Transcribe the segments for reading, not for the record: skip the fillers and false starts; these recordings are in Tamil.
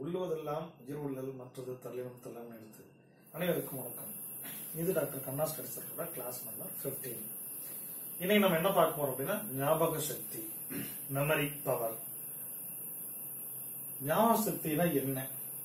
உள்ளுவதெல்லாம் உயிர்வுள்ளல் மற்றது தள்ளினம் தள்ளம் எடுத்து. அனைவருக்கும் வணக்கம். இது டாக்டர் கண்ணா ஸ்டடிஸரோட கிளாஸ் நம்பர் 15. இன்னைக்கு நம்ம என்ன பார்க்க போறோம் அப்படின்னா ஞாபக சக்தி, மெமரி பவர். ஞாபக சக்தினா என்ன,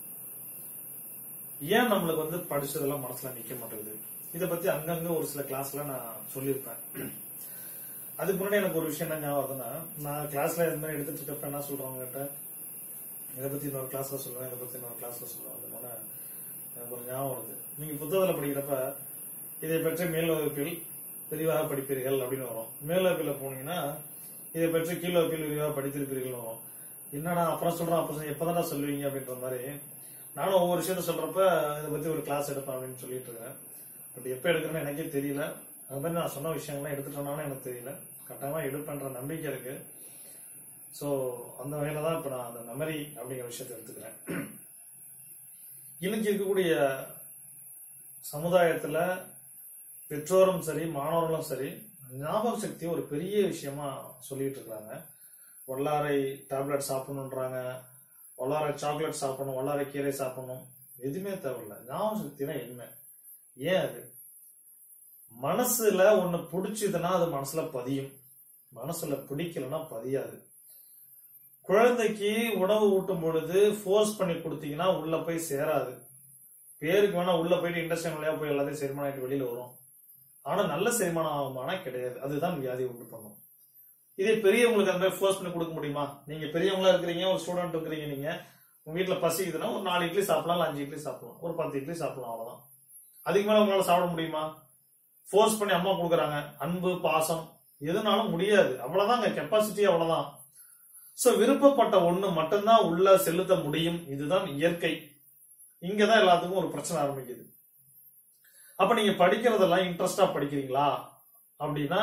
ஏன் நம்மளுக்கு படிச்சதெல்லாம் மனசுல நிக்க மாட்டேங்குது, இதை பத்தி அங்கங்க ஒரு சில கிளாஸ்ல நான் சொல்லியிருப்பேன். அதுக்கு முன்னாடி எனக்கு ஒரு விஷயம் என்ன ஞாபகம்னா, நான் கிளாஸ்ல எந்த மாதிரி எடுத்துட்டு இருக்கப்ப என்ன சொல்றவங்க கிட்ட இதை பத்தி இன்னொரு கிளாஸ்ல சொல்லுவேன், இதை பத்தி இன்னொரு கிளாஸ்ல சொல்லுவேன். அதனால எனக்கு ஒரு ஞாபகம் வருது. நீங்க புத்தகத்துல படிக்கிறப்ப இதை பற்றி மேல் வகுப்பில் விரிவாக படிப்பீர்கள் அப்படின்னு வரும். மேல் வகுப்பில் போனீங்கன்னா இதை பற்றி கீழ் வகுப்பில் விரிவாக படித்திருப்பீர்கள் வரும். என்னடா அப்புறம் சொல்றேன் அப்புறம் எப்பதான் சொல்லுவீங்க அப்படின்ற மாதிரி நானும் ஒவ்வொரு விஷயத்த சொல்றப்ப இதை பத்தி ஒரு கிளாஸ் எடுப்பேன் அப்படின்னு சொல்லிட்டு இருக்கேன். பட் எப்ப எடுக்கிறேன்னு எனக்கே தெரியல. அது மாதிரி நான் சொன்ன விஷயங்கள்லாம் எடுத்துட்டேனாலும் எனக்கு தெரியல. கட்டாயமா எடுப்பேன்ற நம்பிக்கை இருக்கு. சோ அந்த வகையில தான் இப்ப நான் அந்த மெமரி அப்படிங்கிற விஷயத்தை எடுத்துக்கிறேன். இன்னைக்கு இருக்கக்கூடிய சமுதாயத்துல பெற்றோரும் சரி மாணவர்களும் சரி ஞாபக சக்தி ஒரு பெரிய விஷயமா சொல்லிட்டு இருக்காங்க. வல்லாரை டேப்லெட் சாப்பிடணுன்றாங்க, வல்லாரை சாக்லேட் சாப்பிடணும், வல்லாரை கீரை சாப்பிடணும், எதுவுமே தேவையில்லை. ஞாபக சக்தினா என்ன, ஏன் அது மனசுல ஒண்ணு பிடிச்சதுன்னா அது மனசுல பதியும், மனசுல பிடிக்கலன்னா பதியாது. குழந்தைக்கு உணவு ஊட்டும் பொழுது ஃபோர்ஸ் பண்ணி கொடுத்தீங்கன்னா உள்ள போய் சேராது. பேருக்கு வேணா உள்ள போயிட்டு இண்டஸ்ட்ரியல் வழியா போய் எல்லாத்தையும் செரிமானம் ஆகிட்டு வெளியில வரும். ஆனா நல்ல செரிமானம் ஆகுமானா கிடையாது. அதுதான் வியாதி உண்டு பண்ணும். இதே பெரியவங்களுக்கு அந்த மாதிரி ஃபோர்ஸ் பண்ணி கொடுக்க முடியுமா? நீங்க பெரியவங்களா இருக்கிறீங்க, ஒரு ஸ்டூடெண்ட் இருக்கிறீங்க, நீங்க உங்க வீட்டுல பசிக்குதுன்னா ஒரு 4 இட்லி சாப்பிடலாம், 5 இட்லி சாப்பிடலாம், ஒரு 10 இட்லி சாப்பிடலாம், அவ்வளவுதான். அதுக்கு மேல உங்களால சாப்பிட முடியுமா? ஃபோர்ஸ் பண்ணி அம்மா கொடுக்குறாங்க, அன்பு பாசம் எதுனாலும் முடியாது. அவ்வளவுதான் கெப்பாசிட்டி, அவ்வளவுதான். சோ விருப்பப்பட்ட ஒண்ணு மட்டும்தான் உள்ள செலுத்த முடியும். இதுதான் இயற்கை. இங்கதான் எல்லாத்துக்கும் ஒரு பிரச்சனை ஆரம்பிக்குது. அப்ப நீங்க படிக்கிறதெல்லாம் இன்ட்ரெஸ்டா படிக்கிறீங்களா அப்படின்னா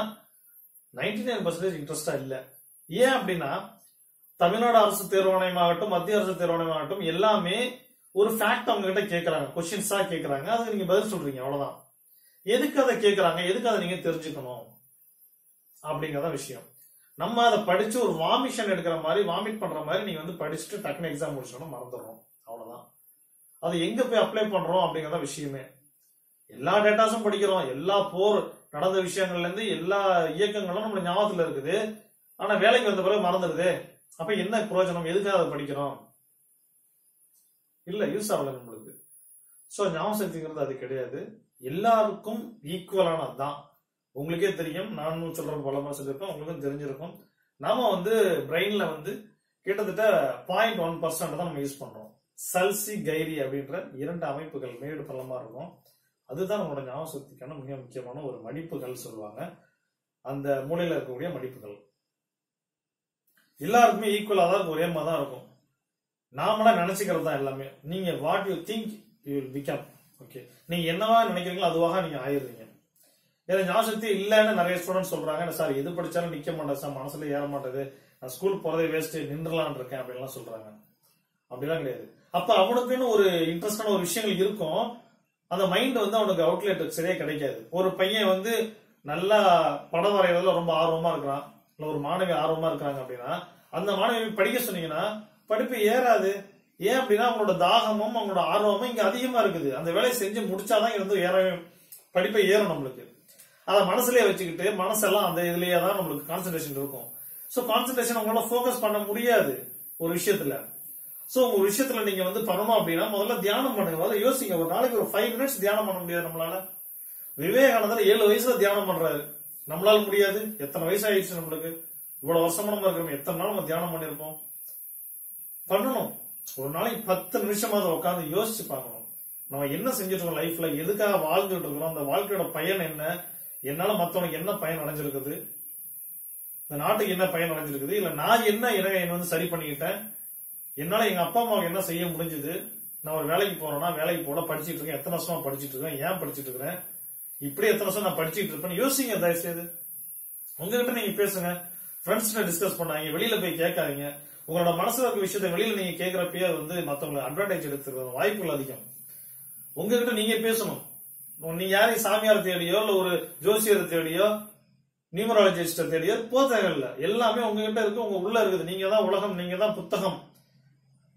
99% இன்ட்ரெஸ்டா இல்ல. ஏன் அப்படின்னா தமிழ்நாடு அரசு தேர்வாணையமாகட்டும் மத்திய அரசு தேர்வாணையமாகட்டும் எல்லாமே ஒரு ஃபேக்ட் அவங்க கிட்ட கேட்கறாங்க, கொஸ்டின்ஸா கேட்கறாங்க, அதுக்கு நீங்க பதில் சொல்றீங்க, அவ்வளவுதான். எதுக்கு அதை கேட்கறாங்க, எதுக்கு அதை நீங்க தெரிஞ்சுக்கணும் அப்படிங்கறத விஷயம். நம்ம அதை படிச்சு ஒரு வாமிஷன் எடுக்கிற மாதிரி, வாமிட் பண்ற மாதிரி நீங்க படிச்சுட்டு டக்குனு எக்ஸாம் முடிச்சோம் மறந்துடுறோம், அவ்வளவுதான். அது எங்க போய் அப்ளை பண்றோம் அப்படிங்கறத விஷயமே. எல்லா டேட்டாஸும் படிக்கிறோம், எல்லா போர் நடந்த விஷயங்கள்ல இருந்து எல்லா இயக்கங்களும் நம்ம ஞாபகத்துல இருக்குது. ஆனா வேலைக்கு வந்த பிறகு மறந்துடுது. அப்ப என்ன பிரயோஜனம், எதுக்காக அதை படிக்கிறோம்? இல்ல, யூஸ் ஆகல நம்மளுக்கு. சோ ஞாபக சக்திங்கிறது அது கிடையாது. எல்லாருக்கும் ஈக்குவலானதுதான். உங்களுக்கே தெரியும், நானும் சொல்றேன், பல மாசம் சொல்லிருப்பேன், உங்களுக்கும் தெரிஞ்சிருக்கும். நாம பிரெயின்ல கிட்டத்தட்ட 0.1% தான் நம்ம யூஸ் பண்றோம். சல்சி கைரி அப்படின்ற 2 அமைப்புகள் மேடு பள்ளமா இருக்கும். அதுதான் நம்மளோட ஞாபக சக்திக்கான மிக முக்கியமான ஒரு மடிப்புகள் சொல்லுவாங்க. அந்த மூலையில இருக்கக்கூடிய மடிப்புகள் எல்லாருக்குமே ஈக்குவலா தான், ஒரே மாதிரி தான் இருக்கும். நாமளா நினைச்சுக்கிறது தான் எல்லாமே. நீங்க what you think you will become. Okay, நீங்க என்னவா நினைக்கிறீங்களோ அதுவாக நீங்க ஆயிடுறீங்க. ஏன்னா ஞாபக சக்தி இல்லைன்னு நிறைய ஸ்டூடெண்ட் சொல்றாங்க. சார் எது படிச்சாலும் நிக்க மாட்டேன் சார், மனசுல ஏற மாட்டேது, நான் ஸ்கூல் போறதே வேஸ்ட், நின்றுலான் இருக்கேன் அப்படின்லாம் சொல்றாங்க. அப்படிலாம் கிடையாது. அப்ப அவனுக்குன்னு ஒரு இன்ட்ரெஸ்டான ஒரு விஷயங்கள் இருக்கும். அந்த மைண்ட் அவனுக்கு அவுட்லெட் சரியா கிடைக்காது. ஒரு பையன் நல்லா படம் வரைகிறதுல ரொம்ப ஆர்வமா இருக்கிறான், இல்ல ஒரு மாணவி ஆர்வமா இருக்கிறாங்க அப்படின்னா அந்த மாணவி படிக்க சொன்னீங்கன்னா படிப்பு ஏறாது. ஏன் அப்படின்னா அவங்களோட தாகமும் அவங்களோட ஆர்வமும் இங்க அதிகமா இருக்குது. அந்த வேலையை செஞ்சு முடிச்சாதான் ஏறவே படிப்பை ஏறும் நம்மளுக்கு. அதை மனசுலயே வச்சுக்கிட்டு மனசெல்லாம் அந்த இதுலயே தான் நம்மளுக்கு கான்சென்ட்ரேஷன் இருக்கும். சோ கான்சென்ட்ரேஷன் உங்களால போக்கஸ் பண்ண முடியாது ஒரு விஷயத்துல. சோ உங்க விஷயத்துல நீங்க பண்ணணும் அப்படின்னா முதல்ல தியானம் பண்ணுங்க, முதல்ல யோசிங்க. ஒரு நாளைக்கு ஒரு 5 மினிட்ஸ் தியானம் பண்ண முடியாது நம்மளால. விவேகானந்தர் 7 வயசுல தியானம் பண்றாரு, நம்மளால முடியாது. எத்தனை வயசு ஆயிடுச்சு நம்மளுக்கு, இவ்வளவு வருஷமா நம்ம இருக்கிறோம், எத்தனை நாள் நம்ம தியானம் பண்ணிருப்போம். பண்ணணும். ஒரு நாளைக்கு 10 நிமிஷமாவது உட்காந்து யோசிச்சு பார்க்கணும். நம்ம என்ன செஞ்சுட்டு இருக்கோம் லைஃப்ல, எதுக்காக வாழ்ந்துட்டு இருக்கிறோம், அந்த வாழ்க்கையோட பயன் என்ன, என்னால மத்தவனுக்கு என்ன பயன் அடைஞ்சிருக்குது, இந்த நாட்டுக்கு என்ன பயன் அடைஞ்சிருக்குது, இல்ல நான் என்ன சரி பண்ணிக்கிட்டேன், என்னால எங்க அப்பா அம்மாவுக்கு என்ன செய்ய முடிஞ்சது, நான் ஒரு வேலைக்கு போறேன்னா வேலைக்கு போட படிச்சுட்டு இருக்கேன், எத்தனை வருஷமா படிச்சுட்டு இருக்கேன், ஏன் படிச்சுட்டு இருக்கிறேன், இப்படி எத்தனை வருஷம் நான் படிச்சுட்டு இருப்பேன் யோசிங்க. தயவுசெய்து உங்ககிட்ட நீங்க பேசுங்க, ஃப்ரெண்ட்ஸ் டிஸ்கஸ் பண்ணாங்க, வெளியில போய் கேட்காதீங்க. உங்களோட மனசுல இருக்க விஷயத்த வெளியில நீங்க கேட்கிறப்பயே மத்தவங்களை அட்வான்டேஜ் எடுத்துக்கிறது வாய்ப்புகள் அதிகம். உங்ககிட்ட நீங்க பேசணும். நீங்க யாரையும் சாமியார் தேடியோ இல்ல ஒரு ஜோசியரை தேடியோ நியூமராலஜிஸ்ட தேடியோ போக தேவையில்லை. எல்லாமே உங்ககிட்ட இருக்கு, உங்க உள்ள இருக்குது. நீங்க தான் உலகம், நீங்க தான் புத்தகம்.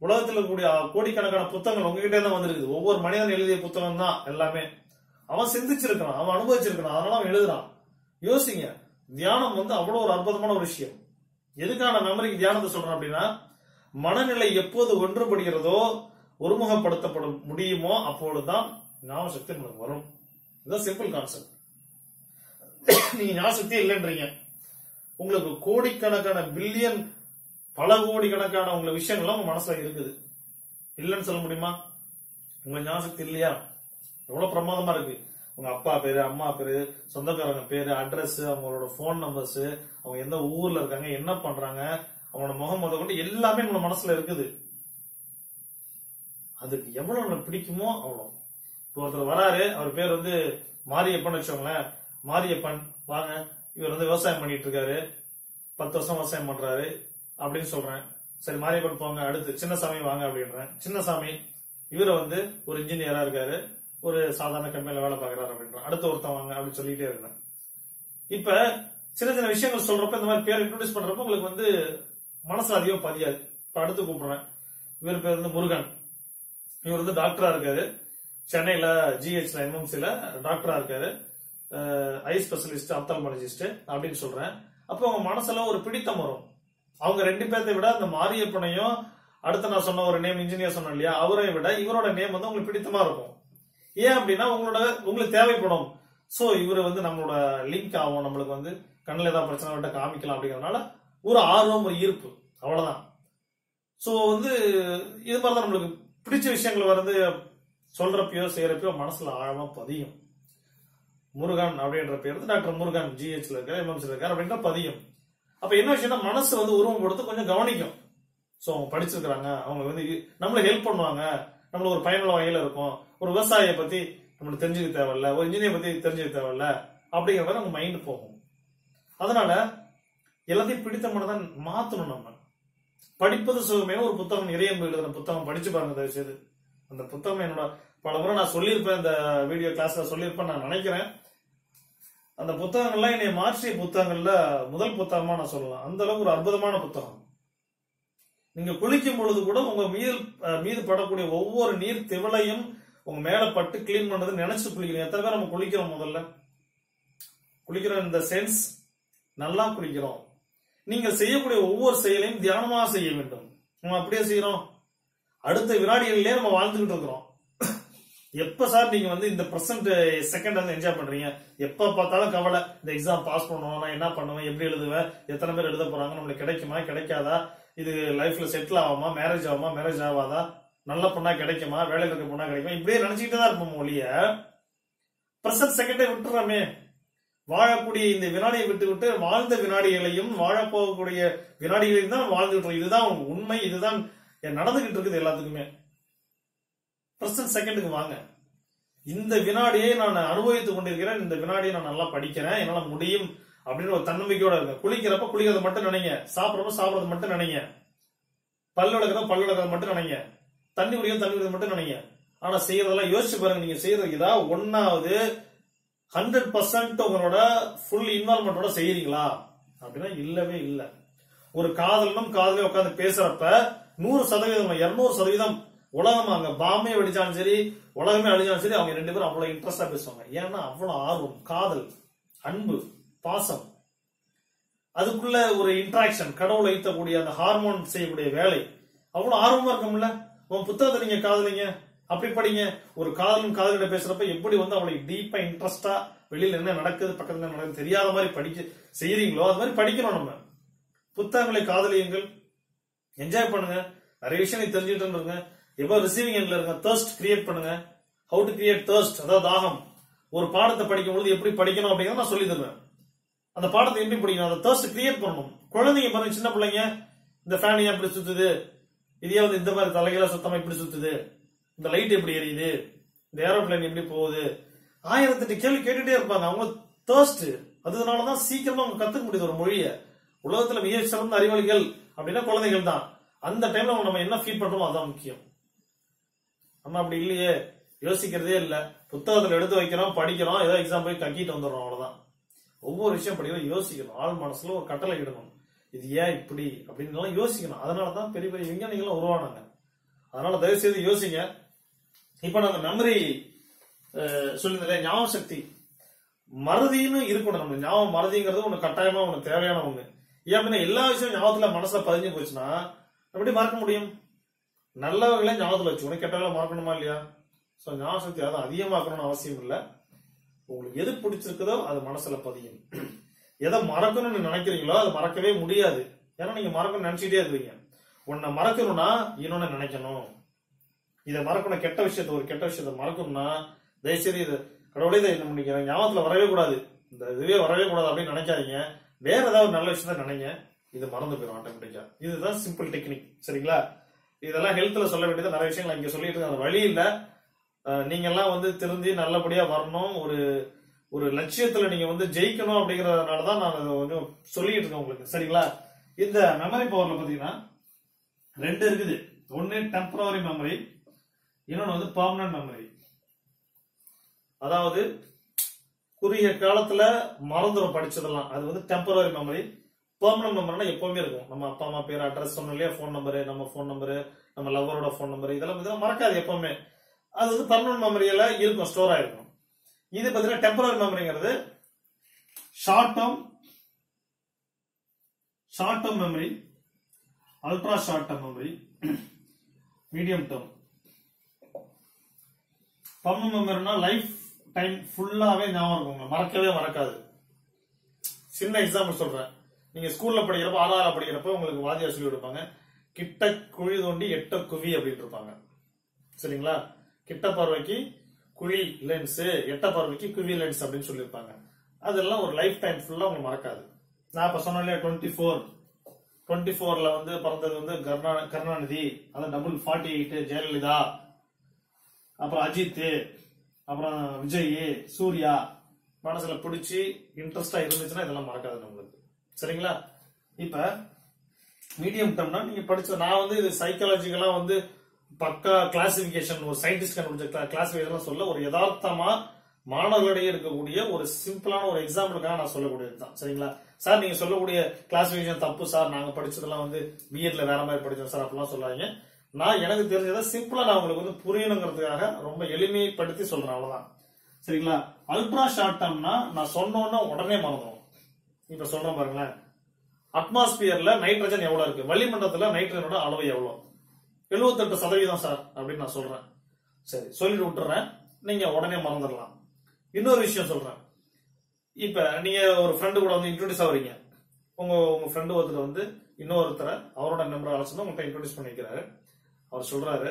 உலகத்தில் இருக்கக்கூடிய கோடிக்கணக்கான புத்தகங்கள் உங்ககிட்ட தான் வந்திருக்குது. ஒவ்வொரு மனிதன் எழுதிய புத்தகம் தான் எல்லாமே. அவன் சிந்திச்சிருக்கான், அவன் அனுபவிச்சிருக்கான், அதனால அவன் எழுதுறான். யோசிங்க, தியானம் அவ்வளவு ஒரு அற்புதமான ஒரு விஷயம். எதுக்கான மெமரிக்கு தியானத்தை சொல்றேன் அப்படின்னா, மனநிலை எப்போது ஒன்றுபடுகிறதோ, ஒருமுகப்படுத்தப்பட முடியுமோ அப்பொழுதுதான் ஞாபக சக்தி நமக்கு வரும். இதுதான் சிம்பிள் கான்செப்ட். நீங்க ஞாபக சக்தியே இல்லைன்றீங்க, உங்களுக்கு கோடிக்கணக்கான பில்லியன் பல கோடிக்கணக்கான உங்களை விஷயங்கள்லாம் உங்க மனசுல இருக்குது, இல்லைன்னு சொல்ல முடியுமா? உங்க ஞாபக சக்தி இல்லையா? எவ்வளவு பிரமாதமா இருக்கு. உங்க அப்பா பேரு, அம்மா பேரு, சொந்தக்காரங்க பேரு, அட்ரஸ், அவங்களோட போன் நம்பர்ஸ், அவங்க எந்த ஊர்ல இருக்காங்க, என்ன பண்றாங்க, அவங்களோட முகம் முத கொண்டு எல்லாமே நம்ம மனசுல இருக்குது. அதுக்கு எவ்வளவு நம்ம பிடிக்குமோ அவ்வளவு. இப்போ ஒருத்தர் வராரு, அவர் பேர் மாரியப்பன் வச்சோங்களேன். மாரியப்பன் வாங்க, இவர் விவசாயம் பண்ணிட்டு இருக்காரு, 10 வருஷம் விவசாயம் பண்றாரு அப்படின்னு சொல்றேன். சரி மாரியப்பன் போங்க. அடுத்து சின்னசாமி வாங்க அப்படின்றேன். சின்னசாமி இவரை ஒரு இன்ஜினியரா இருக்காரு, ஒரு சாதாரண கம்பெனில வேலை பார்க்கறாரு அப்படின்ற. அடுத்த ஒருத்தன் வாங்க அப்படின்னு சொல்லிட்டே இருந்தேன். இப்ப சின்ன சின்ன விஷயங்கள் சொல்றப்ப, இந்த மாதிரி பேர் இன்ட்ரோடியூஸ் பண்றப்ப உங்களுக்கு மனசு அதிகம் பதியாது. இப்ப அடுத்து கூப்பிடுறேன். இவர் பேர் முருகன். இவர் டாக்டரா இருக்காரு, சென்னையில ஜிஹெச்ல எம்எம்சில டாக்டரா இருக்காரு, ஐ ஸ்பெஷலிஸ்ட், ஆப்தால்மாலஜிஸ்ட் அப்படின்னு சொல்றேன். அப்போ அவங்க மனசுல ஒரு பிடித்தம் வரும். அவங்க 2 பேர்த்தை விட அந்த மாரியப்பனையும், அடுத்து நான் சொன்ன ஒரு நேம் இன்ஜினியர் சொன்னேன் இல்லையா, அவரை விட இவரோட நேம் உங்களுக்கு பிடித்தமா இருக்கும். ஏன் அப்படின்னா உங்களுக்கு தேவைப்படும். சோ இவரு நம்மளோட லிங்க் ஆகும், நம்மளுக்கு கண்ணில் ஏதாவது பிரச்சனை விட்ட காமிக்கலாம் அப்படிங்கறதுனால ஒரு ஆர்வம், ஒரு ஈர்ப்பு, அவ்வளவுதான். சோ இது மாதிரிதான் நம்மளுக்கு பிடிச்ச விஷயங்கள் சொல்றப்பயோ செய்யறப்பயோ மனசுல ஆழமா பதியும். முருகன் அப்படின்ற பேர் டாக்டர் முருகன் ஜிஹெச்ல இருக்காரு, எம்எம்சில இருக்காரு அப்படின்ற பதியும். அப்ப என்ன விஷயம்னா, மனசு உருவம் கொடுத்து கொஞ்சம் கவனிக்கும். சோ அவங்க படிச்சிருக்காங்க, அவங்க நம்மள ஹெல்ப் பண்ணுவாங்க, நம்மளுக்கு ஒரு பயனுள்ள வகையில இருக்கும். ஒரு விவசாயியை பத்தி நம்மளுக்கு தெரிஞ்சுக்க தேவையில்ல, ஒரு இன்ஜினியர் பத்தி தெரிஞ்சுக்க தேவையில்ல அப்படிங்கிற மாதிரி நம்ம மைண்ட் போகும். அதனால எல்லாத்தையும் பிடித்தமானதான் மாத்தணும். நம்ம படிப்பது சுகமே ஒரு புத்தகம், இறையன்பு எழுதுன புத்தகம் படிச்சு பாருங்க தயவு செய்து. அந்த புத்தகம் என்னோட பல முறை நான் சொல்லியிருப்பேன், இந்த வீடியோ கிளாஸ்ல சொல்லியிருப்பேன் நான் நினைக்கிறேன். அந்த புத்தகங்கள்லாம் என்னை மாற்றிய புத்தகங்கள்ல முதல் புத்தகமா நான் சொல்லலாம். அந்த அளவுக்கு ஒரு அற்புதமான புத்தகம். நீங்க குளிக்கும் பொழுது கூட உங்க மீது படக்கூடிய ஒவ்வொரு நீர் திவளையும் உங்க மேல பட்டு கிளீன் பண்றது நினைச்சு குளிக்கிறீங்க. எத்தனை பேர் நம்ம குளிக்கிறோம்? முதல்ல குளிக்கிற இந்த சென்ஸ் நல்லா குளிக்கிறோம். நீங்க செய்யக்கூடிய ஒவ்வொரு செயலையும் தியானமாக செய்ய வேண்டும். நம்ம அப்படியே செய்யறோம், அடுத்த வினாடிகளிலே நம்ம வாழ்ந்துகிட்டு இருக்கிறோம். எப்ப சார் நீங்க இந்த பிரசன்ட் செகண்ட் என்ஜாய் பண்றீங்க? எப்ப பார்த்தாலும் கவலை, இந்த எக்ஸாம் பாஸ் பண்ணுவோம், நான் என்ன பண்ணுவேன், எப்படி எழுதுவேன், எத்தனை பேர் எழுத போறாங்க, நம்மளுக்கு கிடைக்குமா கிடைக்காதா, இது லைஃப்ல செட்டில் ஆகுமா, மேரேஜ் ஆகுமா, மேரேஜ் ஆகாதா, நல்ல பொண்ணா கிடைக்குமா, வேலையில் இருக்க பொண்ணா கிடைக்குமா, இப்படியே நினைச்சுக்கிட்டு தான் இருப்போம் ஒழிய பிரசன்ட் செகண்டை விட்டுறமே. வாழக்கூடிய இந்த வினாடியை விட்டு வாழ்ந்த வினாடிகளையும் வாழப்போகக்கூடிய வினாடிகளையும் தான் வாழ்ந்துட்டு. இதுதான் உண்மை, இதுதான் நடந்துகிட்டு இருக்குது எல்லாத்துக்குமே. பிரசன்ட் செகண்டுக்கு வாங்க. இந்த வினாடியை நான் அனுபவித்துக் கொண்டிருக்கிறேன், இந்த வினாடியை நான் நல்லா படிக்கிறேன், என்னால முடியும் அப்படின்னு ஒரு தன்னம்பிக்கையோட இருங்க. குளிக்கிறப்ப குளிக்கிறத மட்டும் நினைங்க, சாப்பிடறப்ப சாப்பிடறது மட்டும் நினைங்க, பல்லு விளக்கிறத மட்டும் நினைங்க, தண்ணி குடிக்கிறது மட்டும் நினைங்க. ஆனா செய்யறதெல்லாம் யோசிச்சு பாருங்க. நீங்க செய்யறது ஏதாவது ஒன்னாவது 100% உங்களோட ஃபுல் இன்வால்மெண்டோட செய்யறீங்களா அப்படின்னா இல்லவே இல்லை. ஒரு காதலனும் காதலே உட்காந்து பேசுறப்ப 100%, 200% உலகம் அங்க பாம்பே வெடிச்சாலும் சரி, உலகமே அழிஞ்சாலும் சரி, அவங்க 2 பேரும் அவ்வளவு இன்ட்ரெஸ்டா பேசுவாங்க. ஏன்னா அவ்வளவு ஆர்வம், காதல், அன்பு, பாசம், அதுக்குள்ள ஒரு இன்டராக்ஷன், கடவுளை ஈர்த்தக்கூடிய அந்த ஹார்மோன் செய்யக்கூடிய வேலை அவ்வளவு ஆர்வமா இருக்கும்ல. உன் புத்தகத்தை நீங்க காதலிங்க, அப்படி படிங்க. ஒரு காதலும் காதலிட பேசுறப்ப எப்படி அவளுக்கு டீப்பா இன்ட்ரெஸ்டா வெளியில என்ன நடக்குது, பக்கத்துல என்ன நடக்குது தெரியாத மாதிரி படிக்க செய்யறீங்களோ அது மாதிரி படிக்கணும். நம்ம புத்தகங்களை காதலியுங்கள், என்ஜாய் பண்ணுங்க, நிறைய விஷயம் நீ தெரிஞ்சுட்டு இருங்க. எப்போ ரிசீவிங் எண்ட்ல இருங்க, தர்ஸ்ட் கிரியேட் பண்ணுங்க. ஹவு டு கிரியேட் தர்ஸ்ட், அதாவது தாகம். ஒரு பாடத்தை படிக்கும் பொழுது எப்படி படிக்கணும் அப்படிங்கறத நான் சொல்லி தருவேன். அந்த பாடத்தை எப்படி படிக்கணும், அந்த தர்ஸ்ட் கிரியேட் பண்ணணும். குழந்தைங்க பாருங்க, சின்ன பிள்ளைங்க, இந்த ஃபேன் எப்படி சுத்துது, இதே இந்த மாதிரி தலைகள சுத்தமா எப்படி சுத்துது, இந்த லைட் எப்படி எரியுது, இந்த ஏரோப்ளேன் எப்படி போகுது, 1008 கேள்வி கேட்டுட்டே இருப்பாங்க. அவங்க தர்ஸ்ட். அதனாலதான் சீக்கிரமா அவங்க கத்துக்க முடியுது ஒரு மொழியை. உலகத்துல மிக சிறந்த அறிவாளிகள் அப்படின்னா குழந்தைகள் தான். அந்த டைம்ல நம்ம என்ன ஃபீல் பண்றோமோ அதான் முக்கியம். நம்ம அப்படி இல்லையே, யோசிக்கிறதே இல்ல. புத்தகத்துல எடுத்து வைக்கிறோம், படிக்கிறோம், ஏதோ எக்ஸாம் போய் கக்கிட்டு வந்துடுறோம், அவ்வளவுதான். ஒவ்வொரு விஷயம் படிக்கிறோம், யோசிக்கணும். ஆள் மனசுல ஒரு கட்டளை இடணும், இது ஏன் இப்படி அப்படின்னு யோசிக்கணும். அதனாலதான் பெரிய பெரிய விஞ்ஞானிகள் உருவானாங்க. அதனால தயவு செய்து யோசிங்க. இப்ப நான் அந்த மெமரி சொல்லியிருந்தேன், ஞாபக சக்தி மறதின்னு இருக்கணும். நம்ம ஞாபகம் மறதிங்கிறது ஒண்ணு கட்டாயமா ஒண்ணு தேவையான ஒண்ணு. ஏன் அப்படின்னா எல்லா விஷயம் ஞாபகத்துல மனசுல பதிஞ்சு போச்சுன்னா எப்படி மறக்க முடியும்? நல்லவர்களை ஞாபகத்துல வச்சுக்கணும், கெட்டவர்களை மறக்கணுமா இல்லையா? சோ ஞாபக சக்தி அதை அதிகமாக்கணும்னு அவசியம் இல்லை. உங்களுக்கு எது பிடிச்சிருக்குதோ அது மனசுல பதியும். எதை மறக்கணும்னு நினைக்கிறீங்களோ அது மறக்கவே முடியாது. ஏன்னா நீங்க மறக்கணும்னு நினைச்சிட்டே இருக்கீங்க. உன்னை மறக்கணும்னா இன்னொன்னு நினைக்கணும். இதை மறக்கணும், கெட்ட விஷயத்த ஒரு கெட்ட விஷயத்த மறக்கணும்னா தயவுசெய்து இது கடவுளே இதை நினைக்கிறேன் ஞாபகத்துல வரவே கூடாது, இந்த இதுவே வரவே கூடாது அப்படின்னு நினைக்காதீங்க. வேற ஏதாவது நல்ல விஷயத்த நினைங்க, இது மறந்து போயிடும் ஆட்டோமேட்டிக்கா. இதுதான் சிம்பிள் டெக்னிக். சரிங்களா? இதெல்லாம் ஹெல்த்ல சொல்ல வேண்டியது நிறைய விஷயங்கள் இங்க சொல்லிட்டு இருக்க அந்த வழி இல்ல. நீங்க எல்லாம் வந்து திருந்தி நல்லபடியா வரணும், ஒரு ஒரு லட்சியத்துல நீங்க வந்து ஜெயிக்கணும் அப்படிங்கறதுனாலதான் நான் கொஞ்சம் சொல்லிட்டு இருக்கேன் உங்களுக்கு. சரிங்களா? இந்த மெமரி பவர்ல பாத்தீங்கன்னா ரெண்டு இருக்குது. ஒன்னு டெம்பரரி மெமரி, இன்னொன்னு வந்து பெர்மனன்ட் மெமரி. அதாவது குறுகிய காலத்துல மறந்துடும் படிச்சதெல்லாம், அது வந்து டெம்பரரி மெமரி. பெர்மனன்ட் மெமரினா எப்பவுமே இருக்கும். நம்ம அப்பா அம்மா பேர், அட்ரஸ் சொன்னோம் இல்லையா, போன் நம்பரு, நம்ம போன் நம்பரு, நம்ம லவ்வரோட போன் நம்பர், இதெல்லாம் மறக்காது எப்பவுமே. அது வந்து பெர்மனன்ட் மெமரியில இருக்கும், ஸ்டோர் ஆயிருக்கும். இது பாத்தீங்கன்னா டெம்பரரி மெமரிங்கிறது short term memory, ultra short term memory, medium term. Permanent மெமரினா லைஃப் டைம் ஃபுல்லாவே ஞாபகம் இருக்கும், மறக்கவே மறக்காது. சின்ன எக்ஸாம்பிள் சொல்றேன். நீங்க ஸ்கூல்ல படிக்கிறப்ப, 6ஆவது படிக்கிறப்ப உங்களுக்கு வாத்தியார் சொல்லி கொடுப்பாங்க, கிட்ட குழி தோண்டி எட்ட குவி அப்படின்னு இருப்பாங்க. சரிங்களா? கிட்ட பார்வைக்கு குழி லென்ஸ், எட்ட பார்வைக்கு குவி லென்ஸ் அப்படின்னு சொல்லியிருப்பாங்க. அதெல்லாம் ஒரு லைஃப் டைம் ஃபுல்லா உங்களுக்கு மறக்காது. நான் இப்ப சொன்னேன் 24ல வந்து பிறந்தது வந்து கருணாநிதி, அதான் டபுள் 48 ஜெயலலிதா, அப்புறம் அஜித், அப்புறம் விஜய், சூர்யா. மனசுல பிடிச்சி இன்ட்ரெஸ்டா இருந்துச்சுன்னா இதெல்லாம் மறக்காது நம்மளுக்கு. சரிங்களா? இப்ப மீடியம் டேர்ம்னா நீங்க படிச்ச, நான் வந்து இது சைக்காலஜிக்கலா வந்து பக்கா கிளாசிபிகேஷன், ஒரு சயின்டிஸ்ட் கண்டுபிடிச்ச கிளாசிபிகேஷன் சொல்ல, ஒரு யதார்த்தமா மாணவர்களிடையே இருக்கக்கூடிய ஒரு சிம்பிளான ஒரு எக்ஸாம்பிளுக்காக நான் சொல்லக்கூடியது தான். சரிங்களா? சார் நீங்க சொல்லக்கூடிய கிளாசிபிகேஷன் தப்பு சார், நாங்க படிச்சதெல்லாம் வந்து பிஎட்ல வேற மாதிரி படிச்சோம் சார் அப்படிலாம் சொல்லாதீங்க. நான் எனக்கு தெரிஞ்சதை சிம்பிளா நான் உங்களுக்கு வந்து புரியணுங்கிறதுக்காக ரொம்ப எளிமைப்படுத்தி சொல்றேன், அவ்வளவுதான். சரிங்களா? அல்ட்ரா ஷார்ட் டேர்ம்னா நான் சொன்னோன்னா உடனே மறந்துடும். இப்ப சொல்றேன் பாருங்களேன், அட்மாஸ்பியர்ல நைட்ரஜன் எவ்வளவு இருக்கு, வளிமண்டலத்துல நைட்ரஜனோட அளவு எவ்வளவு, 78% சார் அப்படின்னு நான் சொல்றேன். சரி, சொல்லிட்டு விட்டுறேன், நீங்க உடனே மறந்துடலாம். இன்னொரு விஷயம் சொல்றேன். இப்ப நீங்க ஒரு ஃப்ரெண்டு கூட வந்து இன்ட்ரோடியூஸ் ஆகுறீங்க. உங்க ஃப்ரெண்டு ஒருத்தர் வந்து இன்னொருத்தரை அவரோட நம்பரை அழைச்சு உங்கள்கிட்ட இன்ட்ரோடியூஸ் பண்ணிக்கிறாரு. அவர் சொல்றாரு,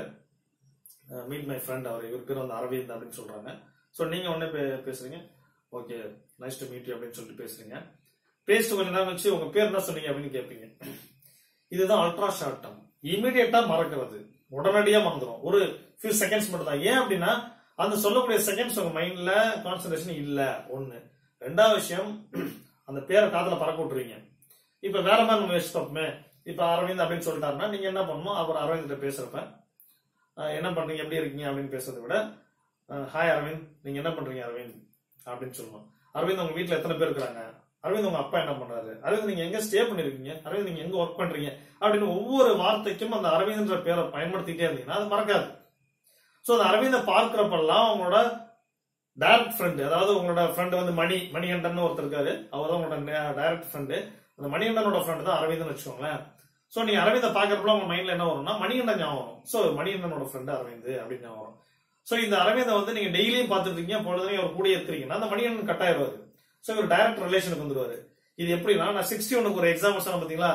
மீட் மை ஃப்ரெண்ட், அவர் இவர் பேர் வந்து அரவிந்த் அப்படின்னு சொல்றாங்க. சோ நீங்க உடனே பேசுறீங்க, okay nice to meet you அப்படின்னு சொல்லிட்டு பேசுறீங்க. பேசிட்டு கொஞ்ச நேரம் வச்சு உங்க பேர் என்ன சொன்னீங்க அப்படின்னு கேட்பீங்க. இதுதான் அல்ட்ரா ஷார்ட் டேர்ம். இமீடியட்டா மறக்கிறது, உடனடியா மறந்துடும், ஒரு ஃபியூ செகண்ட்ஸ் மட்டும் தான். ஏன் அப்படின்னா அந்த சொல்லக்கூடிய செகண்ட்ஸ் உங்க மைண்ட்ல கான்சென்ட்ரேஷன் இல்ல. ஒண்ணு. ரெண்டாவது விஷயம், அந்த பேரை காதுல பறக்க விட்டுருவீங்க. இப்ப வேற மாதிரி நம்ம யோசிச்சு பார்ப்போமே. இப்ப அரவிந்த் அப்படின்னு சொல்லிட்டாருன்னா நீங்க என்ன பண்ணணும், அவர் அரவிந்த் கிட்ட பேசுறப்ப என்ன பண்றீங்க, எப்படி இருக்கீங்க அப்படின்னு பேசுறதை விட, ஹாய் அரவிந்த், நீங்க என்ன பண்றீங்க அரவிந்த் அப்படின்னு சொல்லணும். அரவிந்த் உங்க வீட்டுல எத்தனை பேர் இருக்கிறாங்க, அரவிந்த் உங்க அப்பா என்ன பண்றாரு, அரவிந்த் நீங்க எங்க ஸ்டே பண்ணிருக்கீங்க, அரவிந்த் நீங்க எங்க ஒர்க் பண்றீங்க அப்படின்னு ஒவ்வொரு வார்த்தைக்கும் அந்த அரவிந்த்ன்ற பேரை பயன்படுத்திட்டே இருந்தீங்கன்னா அது மறக்காது. சோ அந்த அரவிந்த பார்க்கிறப்பெல்லாம் உங்களோட டைரக்ட் ஃப்ரெண்டு, அதாவது உங்களோட ஃப்ரெண்டு வந்து மணிகண்டன் ஒருத்தர் இருக்காரு, அவர் தான் உங்களோட டைரக்ட் ஃப்ரெண்டு. அந்த மணிகண்டனோட ஃப்ரெண்டு தான் அரவிந்த்னு வச்சுக்கோங்களேன். சோ நீங்க அரவிந்த பாக்குறப்ப உங்க மைண்ட்ல என்ன வரும்னா மணிகண்டன் ஞாபகம் வரும். சோ மணிகண்டனோட ஃப்ரெண்டு அரவிந்த் அப்படின்னு ஞாபகம் வரும். சோ இந்த அரவிந்தை வந்து நீங்க டெய்லியும் பாத்துட்டு இருக்கீங்க, பொழுதுமே அவர் கூட இருக்கிறீங்கன்னா அந்த மணிகண்டன் கட்டாயிருவாரு. சோ இவர் டைரக்ட் ரிலேஷனுக்கு வந்துருவாரு. இது எப்படின்னா, நான் 61க்கு ஒரு எக்ஸாம்பிள் சொன்ன பாத்தீங்களா,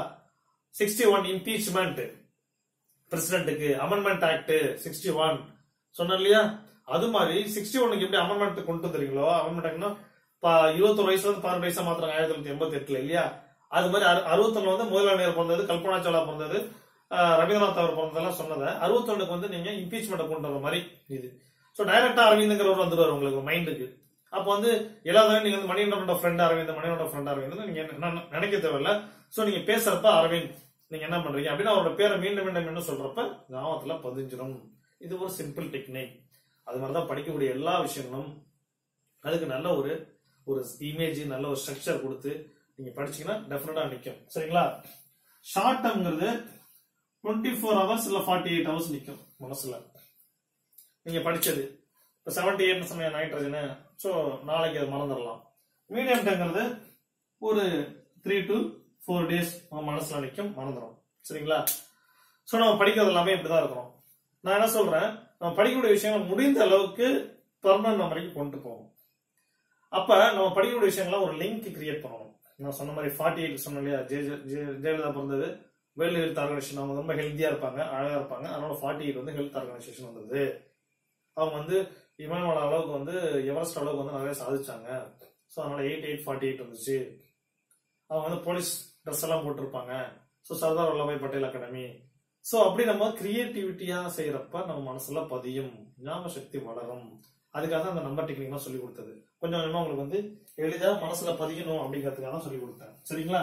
61 இம்பீச்மெண்ட் பிரசிடென்ட்டுக்கு, அமெண்ட்மெண்ட் ஆக்ட் 61 சொன்ன இல்லையா, அது மாதிரி 61க்கு எப்படி அமெண்ட்மெண்ட் கொண்டு வந்துறீங்களோ, அமெண்ட்மெண்ட் ஆக்ட்னா 21 வயசுல இருந்து 12 வயசா மாத்திரம் 1988 இல்லையா, அது மாதிரி 61 வந்து மோதிலால் நேரு பிறந்தது, கல்பனா சாவ்லா பிறந்தது, ரவீந்திரநாத் அவர் பிறந்ததெல்லாம் சொன்னதை 61க்கு வந்து நீங்க இம்பீச்மெண்ட் கொண்டு வர மாதிரி இது. சோ டைரக்டா அரவிந்த்ங்கிறவர் வந்துருவாரு உங்களுக்கு மைண்டுக்கு. அப்ப வந்து எல்லாத்தையும் நீங்க வந்து மணிகண்டனோட ஃப்ரெண்ட் அரவிந்த், மணிகண்டனோட ஃப்ரெண்ட் அரவிந்த் நீங்க நினைக்க தேவையில்ல. சோ நீங்க பேசுறப்ப அரவிந்த் நீங்க என்ன பண்றீங்க அப்படின்னு அவரோட பேரை மீண்டும் மீண்டும் என்ன சொல்றப்ப ஞாபகத்துல பதிஞ்சிடும். இது ஒரு சிம்பிள் டெக்னிக். அது மாதிரிதான் படிக்கக்கூடிய எல்லா விஷயங்களும் அதுக்கு நல்ல ஒரு இமேஜ், நல்ல ஒரு ஸ்ட்ரக்சர் கொடுத்து நீங்க படிச்சீங்கன்னா டெஃபினட்டா நிக்கும். சரிங்களா? ஷார்ட் டேர்ம்ங்கிறது 24 hours இல்ல 48 hours நிக்கும். மனசுல நீங்க படிச்சது. இப்போ 78 சொன்ன நைட்ரஜனு, ஸோ நாளைக்கு அது மறந்துடலாம். மீடியம் டேங்கிறது ஒரு 3 to 4 days மனசுல நிற்கும், மறந்துடும். சரிங்களா? ஸோ நம்ம படிக்கிறது எல்லாமே இப்படிதான் இருக்கிறோம். நான் என்ன சொல்றேன், நம்ம படிக்கக்கூடிய விஷயங்கள் முடிந்த அளவுக்கு பெர்மனன்ட் மெமரிக்கு கொண்டு போகணும். அப்ப நம்ம படிக்கக்கூடிய விஷயங்களை ஒரு லிங்க் கிரியேட் பண்ணணும். நான் சொன்ன மாதிரி 48 சொன்னேன் இல்லையா, ஜெயலலிதா பிறந்தது வேர்ல்டு ஹெல்த் ஆர்கனைசேஷன், அவங்க ரொம்ப ஹெல்த்தியா இருப்பாங்க, அழகா இருப்பாங்க, அதனால 48 வந்து ஹெல்த் ஆர்கனைசேஷன் வந்தது. அவங்க வந்து இமயமலை அளவுக்கு வந்து எவரெஸ்ட் அளவுக்கு வந்து நிறைய சாதிச்சாங்க. ஸோ அதனால 8848 வந்துச்சு. அவங்க வந்து போலீஸ் ட்ரெஸ் எல்லாம் போட்டிருப்பாங்க. So Sardar Vallabhbhai Patel academy. So அப்படி நம்ம கிரியேட்டிவிட்டியா செய்யறப்ப நம்ம மனசுல பதியும், ஞாபக சக்தி வளரும். அதுக்காக தான் அந்த நம்பர் டெக்னிக் சொல்லி கொடுத்தது. கொஞ்சம் கொஞ்சமா உங்களுக்கு வந்து எளிதா மனசுல பதியணும் அப்படிங்கிறதுக்காக தான் சொல்லி கொடுத்தேன். சரிங்களா?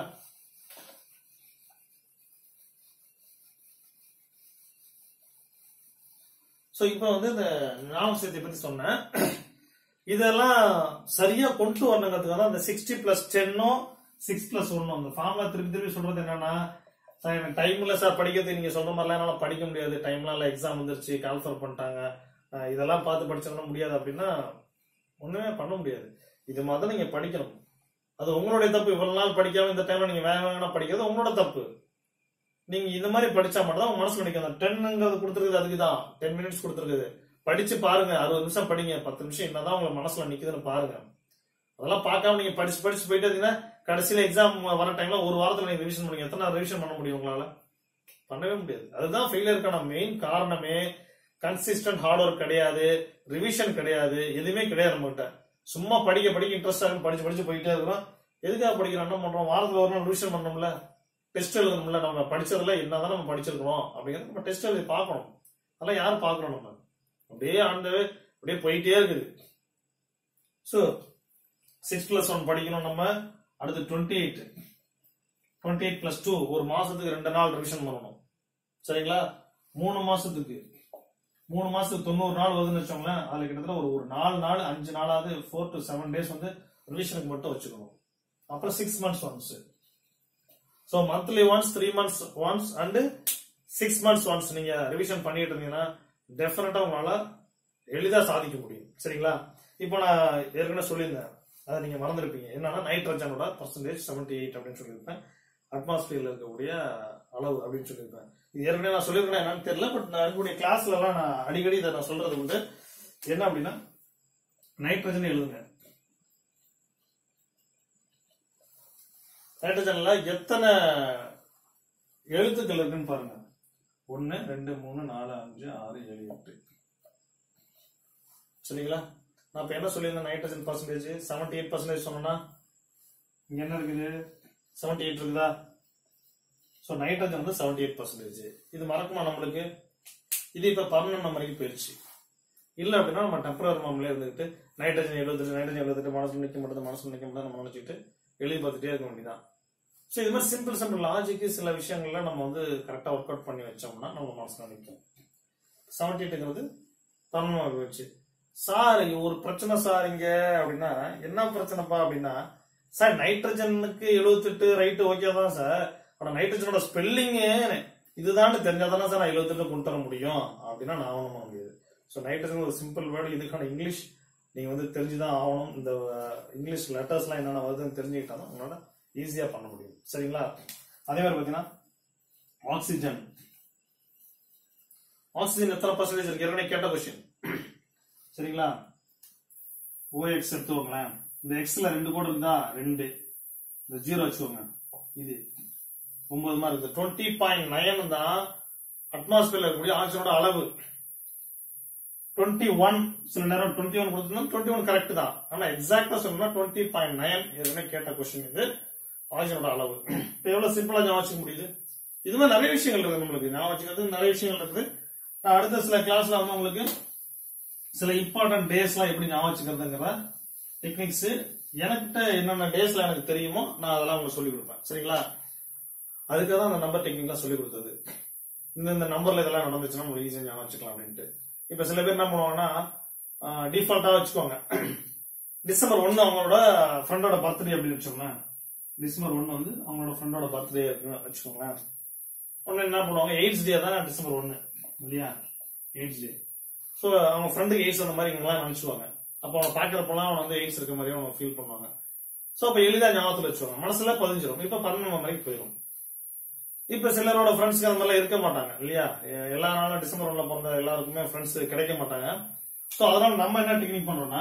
சோ இப்ப வந்து இந்த ஞாபக சக்தியை பத்தி சொன்னேன். இதெல்லாம் சரியா கொண்டு வரணுங்கிறதுக்காக தான் இந்த 60+10 6+1 அந்த ஃபார்முலா திருப்பி சொல்றது என்னன்னா, சார் எனக்கு டைம் இல்ல சார் படிக்கிறது, நீங்க சொல்ற மாதிரிலாம் என்னால படிக்க முடியாது, டைம்லாம் இல்ல, எக்ஸாம் வந்துருச்சு, கால்ஃபர் பண்ணிட்டாங்க, இதெல்லாம் பார்த்து படிச்சோம்னா முடியாது அப்படின்னா ஒண்ணுமே பண்ண முடியாது. இது மாதிரி தான் நீங்க படிக்கணும். அது உங்களுடைய தப்பு. இவ்வளவு நாள் படிக்காம இந்த டைம்ல நீங்க வேக வேகமா படிக்கிறது உங்களோட தப்பு. நீங்க இந்த மாதிரி படிச்சா மட்டும் தான் மனசுல நினைக்கும். 10ங்கிறது கொடுத்துருக்குது, அதுக்குதான் 10 minutes கொடுத்துருக்குது. படிச்சு பாருங்க, 60 நிமிஷம் படிங்க, 10 நிமிஷம் என்னதான் உங்களுக்கு மனசுல நிக்குதுன்னு பாருங்க. அதெல்லாம் பார்க்காம நீங்க படிச்சு போயிட்டு இருந்தீங்கன்னா கடைசியில எக்ஸாம் வர டைம்ல ஒரு வாரத்துல நீங்க ரிவிஷன் பண்ணுங்க. எத்தனை ரிவிஷன் பண்ண முடியும் உங்களால? பண்ணவே முடியாது. அதுதான் ஃபெயிலியருக்கான மெயின் காரணமே. கன்சிஸ்டன்ட் ஹார்ட் ஒர்க் கிடையாது, ரிவிஷன் கிடையாது, எதுவுமே கிடையாது நம்மகிட்ட. சும்மா படிக்க இன்ட்ரெஸ்டா படிச்சு போயிட்டே இருக்கிறோம். எதுக்காக படிக்கிறோம், என்ன பண்றோம், வாரத்துல ஒரு நாள் ரிவிஷன் பண்ணணும்ல, டெஸ்ட் எழுதணும்ல, நம்ம படிச்சதுல என்னதான் நம்ம படிச்சிருக்கோம் அப்படிங்கிறது நம்ம டெஸ்ட் எழுதி பார்க்கணும். அதெல்லாம் யாரும் பார்க்கணும்? நம்ம அப்படியே அப்படியே போயிட்டே இருக்குது. சோ 6+1 படிக்கணும் நம்ம. அடுத்து 28+2 ஒரு மாசத்துக்கு 2 நாள் ரிவிஷன் பண்ணணும். சரிங்களா? 3 மாசத்துக்கு 90 நாள் வருதுன்னு வச்சோங்களேன். அதுல கிட்டத்தட்ட ஒரு 4 நாள் 5 நாளாவது 4 to 7 days வந்து ரிவிஷனுக்கு மட்டும் வச்சுக்கணும். அப்புறம் 6 months once. So monthly once, 3 months once and 6 months once நீங்க ரிவிஷன் பண்ணிட்டு இருந்தீங்கன்னா டெஃபினட்டா உங்களால எளிதா சாதிக்க முடியும். சரிங்களா? இப்போ நான் ஏற்கனவே சொல்லியிருந்தேன், அதை நீங்க மறந்துருப்பீங்க. என்னன்னா நைட்ரஜனோட % 78 அப்படின்னு சொல்லியிருப்பேன். அட்மாஸ்பியர்ல இருக்கக்கூடிய அளவு அப்படின்னு சொல்லியிருப்பேன். இது ஏற்கனவே நான் சொல்லியிருக்கேன் என்னன்னு தெரியல, பட் நான் இருக்கக்கூடிய கிளாஸ்ல எல்லாம் நான் அடிக்கடி இதை நான் சொல்றது உண்டு. என்ன அப்படின்னா, நைட்ரஜன் எழுதுங்க. நைட்ரஜன்ல எத்தனை எழுத்துக்கள் இருக்குன்னு பாருங்க. 1 2 3 4 5 6 7 8. சரிங்களா? நான் இப்ப என்ன சொல்லியிருந்தேன், நைட்ரஜன் பர்சன்டேஜ் 78% சொன்னா இங்க என்ன இருக்குது, 78 இருக்குதா? சோ நைட்ரஜன் வந்து 78%. இது மறக்குமா நம்மளுக்கு? இது இப்ப பர்மனன்ட் மெமரிக்கு போயிருச்சு. இல்ல அப்படின்னா நம்ம டெம்பரரி மெமரியில இருந்துட்டு நைட்ரஜன் 78 மனசுல நிக்க மாட்டேது நம்ம நினைச்சிட்டு எழுதி பார்த்துட்டே இருக்க வேண்டியதான். சோ இது மாதிரி சிம்பிள் லாஜிக்கு சில விஷயங்கள்ல நம்ம வந்து கரெக்டா ஒர்க் அவுட் பண்ணி வச்சோம்னா நம்ம மனசுல நிற்கும். 78ங்கிறது பர்மனன்ட் போயிடுச்சு. சார் ஒரு பிரச்சனை சார் இங்க அப்படின்னா, என்ன பிரச்சனைப்பா அப்படின்னா, சார் நைட்ரஜனுக்கு 78 ரைட் ஓகே தான் சார், ஆனா நைட்ரஜனோட ஸ்பெல்லிங் இதுதான் தெரிஞ்சாதானே சார் நான் 78 கொண்டு வர முடியும் அப்படின்னா நான் ஆகணும் பண்ண முடியாது. ஸோ நைட்ரஜன் ஒரு சிம்பிள் வேர்டு, இதுக்கான இங்கிலீஷ் நீங்க வந்து தெரிஞ்சுதான் ஆகணும். இந்த இங்கிலீஷ் லெட்டர்ஸ் எல்லாம் என்னென்ன வருதுன்னு தெரிஞ்சுக்கிட்டாதான் உங்களால ஈஸியா பண்ண முடியும். சரிங்களா? அதே மாதிரி பாத்தீங்கன்னா ஆக்சிஜன் எத்தனை பர்சன்டேஜ் இருக்கு? ஏற்கனவே கேட்ட கொஸ்டின். சரிங்களா? OX எடுத்துக்கோங்களேன். இந்த எக்ஸ்ல 2 கோடு இருந்தா 2, இந்த 0 வச்சுக்கோங்க. இது 9 மார்க் இருக்கு. 20.9 தான் அட்மாஸ்பியர்ல இருக்கக்கூடிய ஆக்சிஜனோட அளவு. 21 சில நேரம் 21 கொடுத்துருந்தா 21 கரெக்ட் தான். ஆனா எக்ஸாக்டா சொல்லணும்னா 20.9 ஏற்கனவே கேட்ட கொஸ்டின். இது ஆக்சிஜனோட அளவு. எவ்வளவு சிம்பிளா ஞாபகம் வச்சுக்க முடியுது? இது மாதிரி நிறைய விஷயங்கள் இருக்கு நம்மளுக்கு ஞாபகம் வச்சுக்கிறது. நிறைய விஷயங்கள் இருக்குது. நான் அடுத்த சில கிளாஸ்ல வந்து உங்களுக்கு சில இம்பார்ட்டன்ட் டேஸ் எல்லாம் எப்படி ஞாபகம் வச்சுக்கிறதுங்கிற டெக்னிக்ஸ் எனக்கிட்ட என்னென்ன டேஸ்ல எனக்கு தெரியுமோ நான் அதெல்லாம் உங்களுக்கு சொல்லிக் கொடுப்பேன். சரிங்களா? அதுக்காக தான் அந்த நம்பர் டெக்னிக் சொல்லி கொடுத்தது. இந்த நம்பர்ல இதெல்லாம் நடந்துச்சுன்னா நம்ம ஈஸியா ஞாபகம் வச்சுக்கலாம் அப்படின்ட்டு. இப்ப சில பேர் என்ன பண்ணுவாங்கன்னா, டிஃபால்ட்டா வச்சுக்கோங்க, டிசம்பர் 1 அவங்களோட ஃப்ரெண்டோட பர்த்டே அப்படின்னு வச்சோம்னா, டிசம்பர் 1 வந்து அவங்களோட ஃப்ரெண்டோட பர்த்டே வச்சுக்கோங்களேன். ஒன்னு என்ன பண்ணுவாங்க, எய்ட்ஸ் டே தான் டிசம்பர் 1 இல்லையா? எய்ட்ஸ் டே. ஸோ அவங்க ஃப்ரெண்டுக்கு எய்ட்ஸ் அந்த மாதிரி இவங்கெல்லாம் நினைச்சுவாங்க. அப்போ அவங்க பாக்குறப்பெல்லாம் அவங்க வந்து எய்ட்ஸ் இருக்க மாதிரியும் அவங்க ஃபீல் பண்ணுவாங்க. ஸோ அப்ப எளிதா ஞாபகத்துல வச்சுவாங்க, மனசுல பதிஞ்சிடும். இப்ப 11 வரைக்கும் போயிடும். இப்ப சிலரோட ஃப்ரெண்ட்ஸ்க்கு அந்த மாதிரிலாம் இருக்க மாட்டாங்க இல்லையா? எல்லா நாளும் டிசம்பர் 1 பிறந்த எல்லாருக்குமே ஃப்ரெண்ட்ஸ் கிடைக்க மாட்டாங்க. ஸோ அதனால நம்ம என்ன டெக்னிக் பண்றோம்னா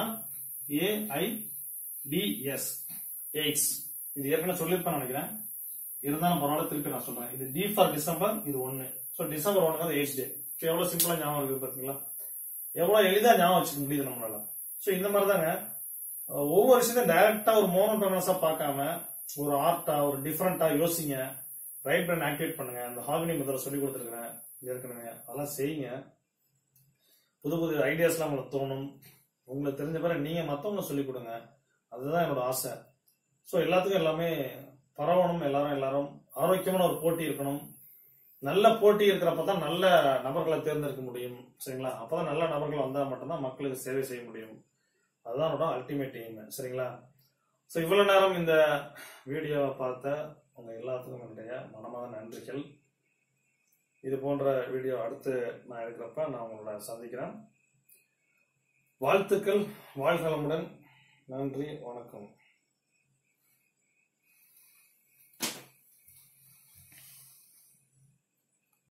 AIDS எய்ட்ஸ். இது ஏற்கனவே சொல்லியிருப்பேன் நினைக்கிறேன், இருந்தாலும் பரவாயில்ல திருப்பி நான் சொல்றேன். இது D ஃபார் டிசம்பர், இது 1. So December 1 AIDS day. எவ்வளவு சிம்பிளா ஞாபகம் இருக்குது பாத்தீங்களா? எவ்வளவு எளிதா ஞாபகம் வச்சுக்க முடியுது நம்மளால. ஸோ இந்த மாதிரி தாங்க ஒவ்வொரு விஷயத்தையும் டைரக்டா ஒரு மோனோட்டோனஸா பார்க்காம ஒரு ஆர்ட்டா ஒரு டிஃபரெண்டா யோசிங்க. ரைட் பிரெயின் ஆக்டிவேட் பண்ணுங்க. அந்த ஹார்மோனி மெத்தட் சொல்லி கொடுத்துருக்கேன் ஏற்கனவே, அதெல்லாம் செய்யுங்க. புது புது ஐடியாஸ்லாம் உங்களுக்கு தோணும். உங்களுக்கு தெரிஞ்ச பிறகு நீங்க மற்றவங்க சொல்லிக் கொடுங்க. அதுதான் என்னோட ஆசை. ஸோ எல்லாத்துக்கும் எல்லாமே பரவணும். எல்லாரும் ஆரோக்கியமான ஒரு போட்டி இருக்கணும். நல்ல போட்டி இருக்கிறப்ப தான் நல்ல நபர்களை தேர்ந்தெடுக்க முடியும். சரிங்களா? அப்பதான் நல்ல நபர்கள் வந்தா மட்டும்தான் மக்களுக்கு சேவை செய்ய முடியும். அதுதான் என்னோட அல்டிமேட் எய்ம். சரிங்களா? ஸோ இவ்வளவு நேரம் இந்த வீடியோவை பார்த்த உங்க எல்லாத்துக்கும் என்னுடைய மனமார்ந்த நன்றிகள். இது போன்ற வீடியோ அடுத்து நான் எடுக்கிறப்ப நான் உங்களோட சந்திக்கிறேன். வாழ்த்துக்கள். வாழ்க வளமுடன். நன்றி, வணக்கம்.